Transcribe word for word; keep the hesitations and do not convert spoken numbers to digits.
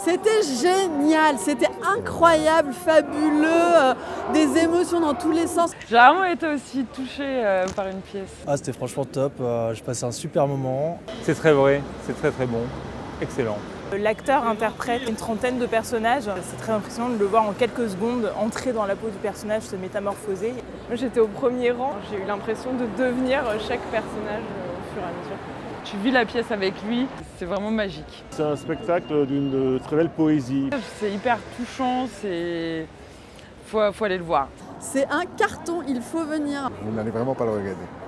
C'était génial, c'était incroyable, fabuleux, euh, des émotions dans tous les sens. J'ai vraiment été aussi touchée euh, par une pièce. Ah, c'était franchement top, euh, j'ai passé un super moment. C'est très vrai, c'est très très bon, excellent. L'acteur interprète une trentaine de personnages. C'est très impressionnant de le voir en quelques secondes entrer dans la peau du personnage, se métamorphoser. Moi j'étais au premier rang, j'ai eu l'impression de devenir chaque personnage au fur et à mesure. Tu vis la pièce avec lui, c'est vraiment magique. C'est un spectacle d'une très belle poésie. C'est hyper touchant, c'est... Faut, faut aller le voir. C'est un carton, il faut venir. Vous n'allez vraiment pas le regarder.